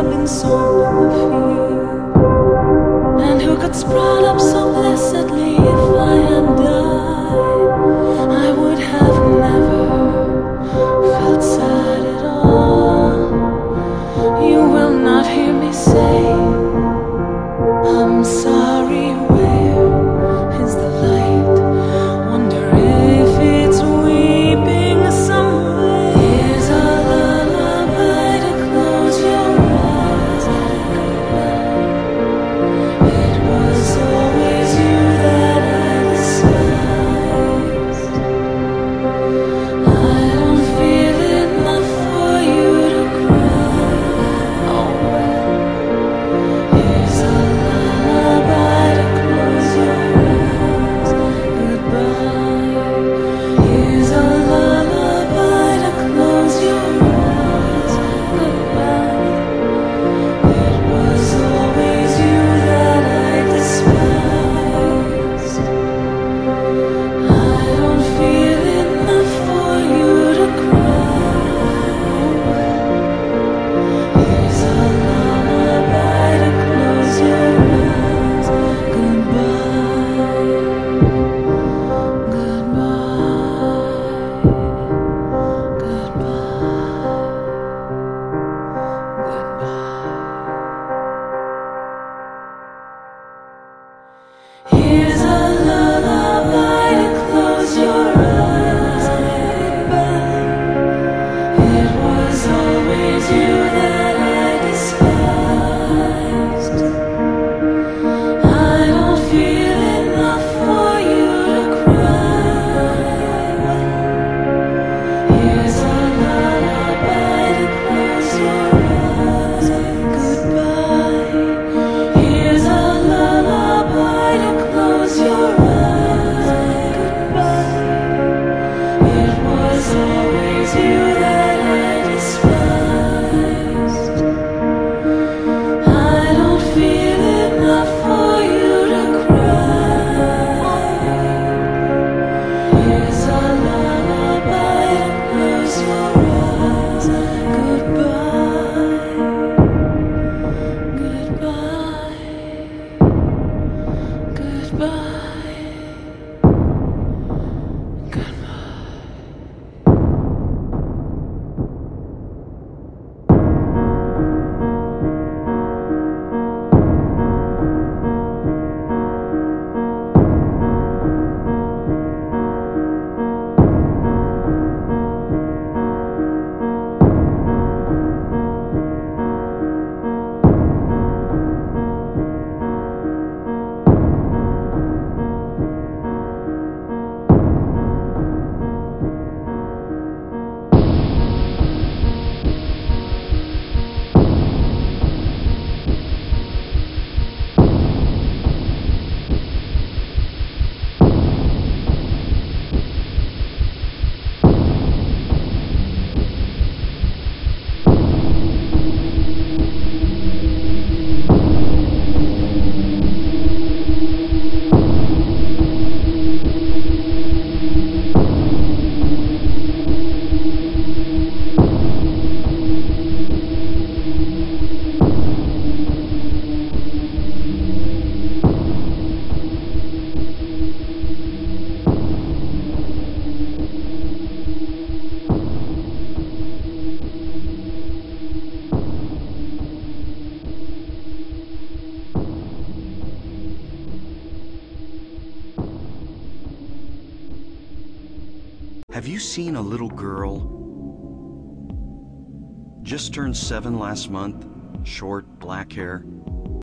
have been sown in the field, and who could sprout up so blessedly if I had died? I would have never felt sad at all. You will not hear me say, I'm sorry. Where is the light? Wonder if it's weeping somewhere. Here's a lullaby to close your eyes. It was always you that I despised. I don't feel enough for you to cry. Oh well. Here's a lullaby to close your eyes. Goodbye. Here's a lullaby to close your eyes. Goodbye. It was always you that I despised. I don't feel enough for you to cry. Here's a lullaby to close your eyes. Goodbye. Goodbye. Goodbye. Here's a lullaby to close your eyes. Goodbye. It was always you that I despised. I don't feel enough for you to cry. Here's a lullaby to close your eyes. Goodbye. Here's a lullaby to close your eyes. Goodbye. It was always you that I despised. I don't feel enough for you to cry. Here's a lullaby to close your eyes. Goodbye. Goodbye. Goodbye. Have you seen a little girl? Just turned 7 last month, short, black hair,